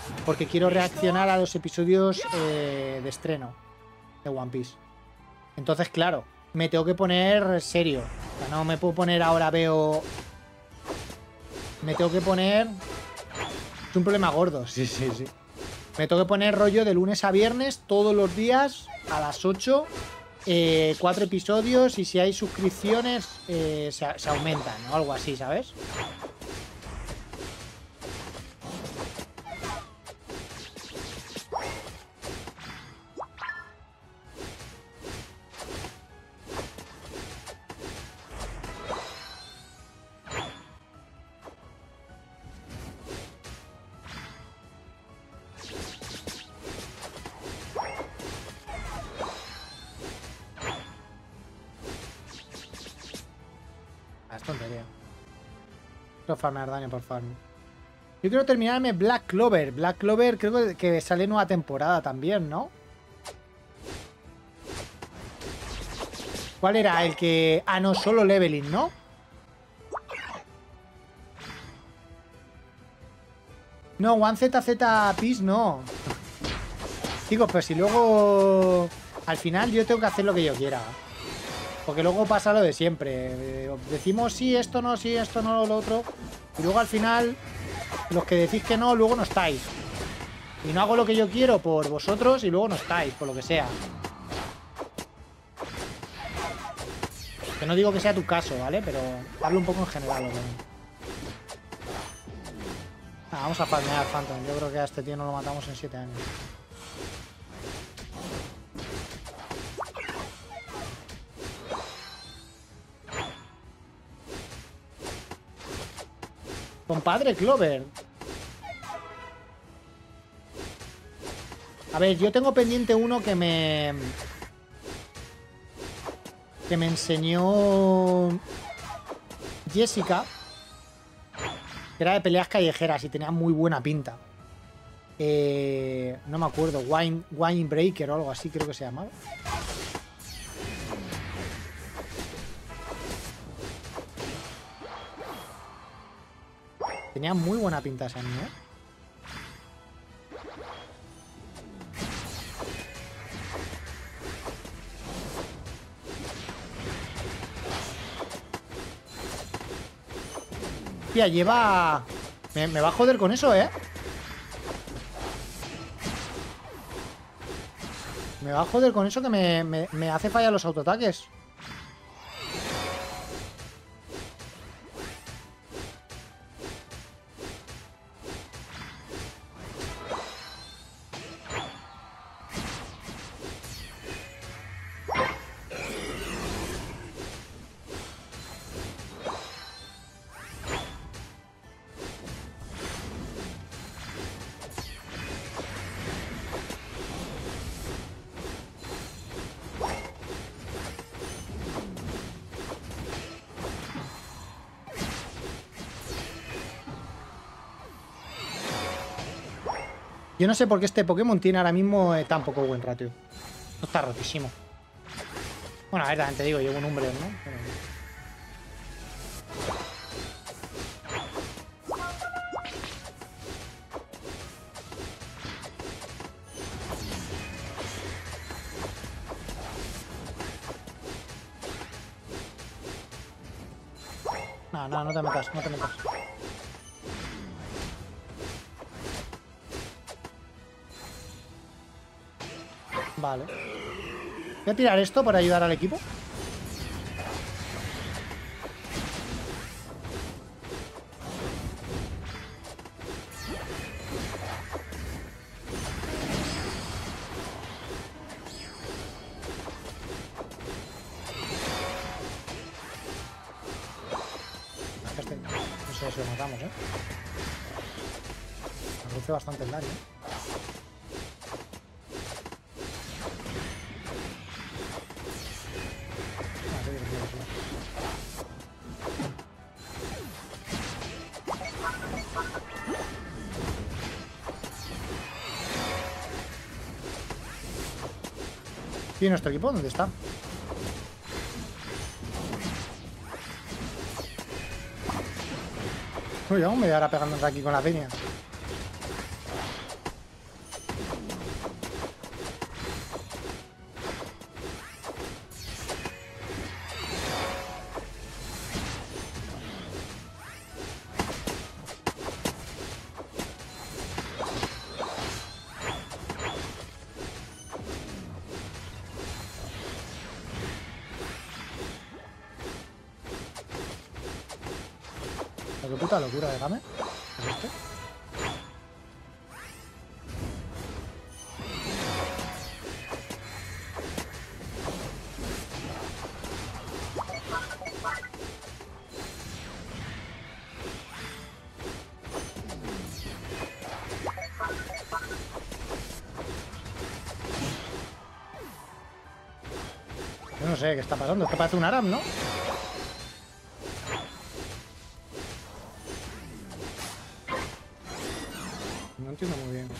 porque quiero reaccionar a los episodios de estreno de One Piece. Entonces, claro, me tengo que poner serio. O sea, no me puedo poner ahora veo... Me tengo que poner... Es un problema gordo, sí. Me tengo que poner rollo de lunes a viernes, todos los días, a las 8, 4 episodios, y si hay suscripciones, se aumentan, o algo así, ¿sabes? Es tontería. Quiero farmear daño por farm. Yo quiero terminarme Black Clover. Black Clover creo que sale nueva temporada también, ¿no? ¿Cuál era? El que... Ah, no, solo leveling, ¿no? No, One ZZ Peace no. Chicos, pero si luego... Al final yo tengo que hacer lo que yo quiera. Porque luego pasa lo de siempre. Decimos sí, esto no, lo otro. Y luego al final, los que decís que no, luego no estáis. Y no hago lo que yo quiero por vosotros y luego no estáis, por lo que sea. Que no digo que sea tu caso, ¿vale? Pero hablo un poco en general, ¿no? Vamos a farmear Phantom. Yo creo que a este tío no lo matamos en 7 años. Compadre Clover. A ver, yo tengo pendiente uno que me enseñó Jessica, que era de peleas callejeras y tenía muy buena pinta. No me acuerdo, Wine Breaker o algo así creo que se llamaba. Tenía muy buena pinta esa niña, ¿eh? Tía, lleva... Me va a joder con eso, ¿eh? Me va a joder con eso que me hace fallar los autoataques. Yo no sé por qué este Pokémon tiene ahora mismo tan poco buen ratio. No está rotísimo. Bueno, a ver, también te digo, llevo un Umbreon, ¿no? Pero... No, no te metas, no te metas. Vale. Voy a tirar esto para ayudar al equipo. No sé si lo matamos, ¿eh? Reduce bastante el daño, ¿eh? ¿Y nuestro equipo dónde está? Uy, vamos media hora pegándonos aquí con la peña. qué puta locura de game. ¿Es este? Yo no sé qué está pasando. Esto parece un Aram, ¿no? No entiendo muy bien.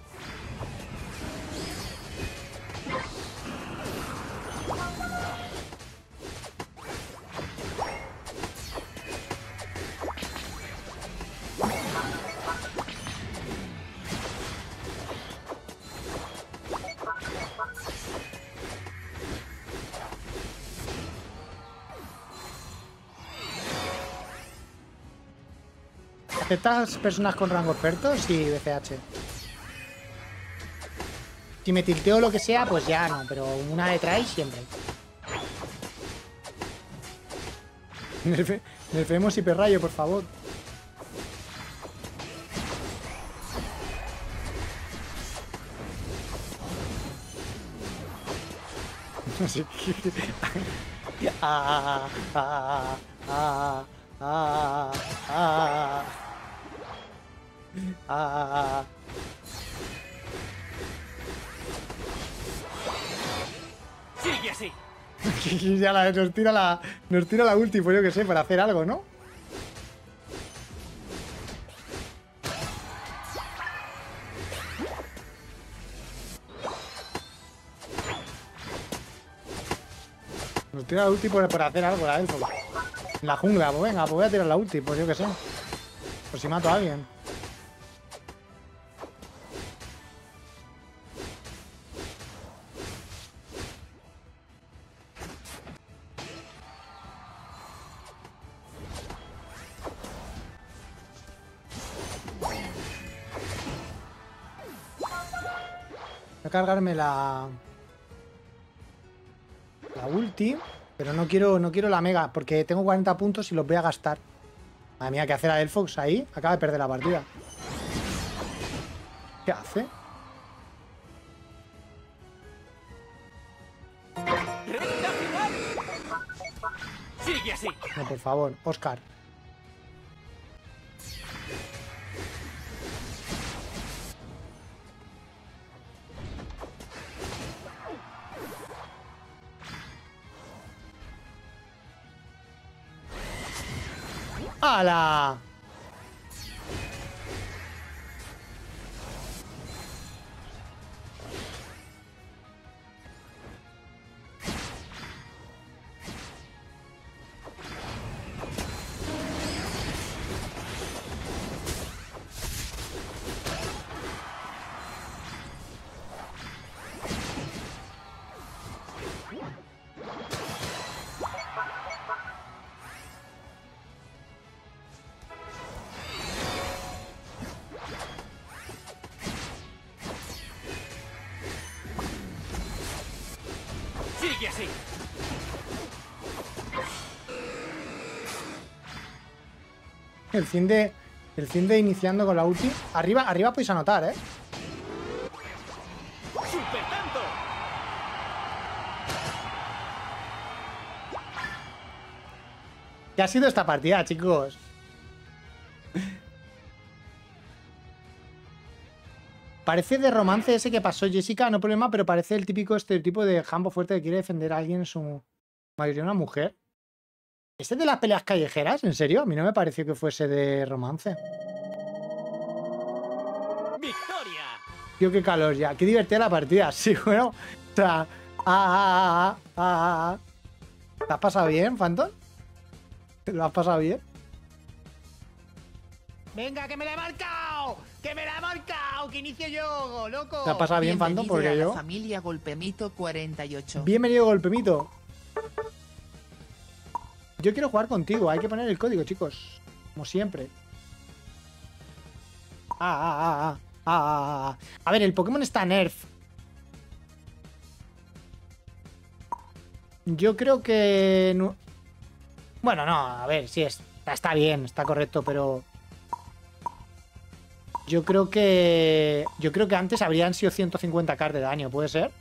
¿Aceptas personas con rango experto? Sí, BCH. Si me tilteo lo que sea, pues ya no, pero una de try siempre. Nerfemos hiperrayo, por favor. Así que... Sigue así. Ya nos tira la ulti, pues yo que sé, para hacer algo, ¿no? Nos tira la ulti por hacer algo, la elfo. En la jungla, pues venga, pues voy a tirar la ulti, pues yo que sé. Por si mato a alguien. Voy a cargarme la ulti, pero no quiero la mega, porque tengo 40 puntos y los voy a gastar. Madre mía, ¿qué hace la Elfox ahí? Acaba de perder la partida. ¿Qué hace? ¡Recta final! Sigue así. No, por favor, Oscar. ¡Hala! Sigue así. El fin de iniciando con la ulti. Arriba podéis anotar, ¿eh? ¡Super tanto! ¿Qué ha sido esta partida, chicos? Parece de romance ese que pasó Jessica, no problema, pero parece el típico estereotipo de jambo fuerte que quiere defender a alguien, en su mayoría una mujer. ¿Este es de las peleas callejeras? ¿En serio? A mí no me pareció que fuese de romance. ¡Victoria! Tío, qué calor ya. Qué divertida la partida. Sí, bueno. O sea... ¿Te has pasado bien, Phantom? ¿Te lo has pasado bien? ¡Venga, que me la he marcado! ¡Que me la he marcado! ¡Que inicio yo, loco! ¿Te has pasado bien, Phantom? Porque a la yo... familia Golpemito 48. Bienvenido, Golpemito. Yo quiero jugar contigo. Hay que poner el código, chicos. Como siempre. A ver, el Pokémon está nerf. Yo creo que... No... Bueno, no, a ver, sí es... Está bien, está correcto, pero... Yo creo que antes habrían sido 150k de daño, ¿puede ser?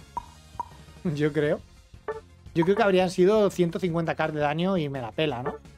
Yo creo que habrían sido 150k de daño y me la pela, ¿no?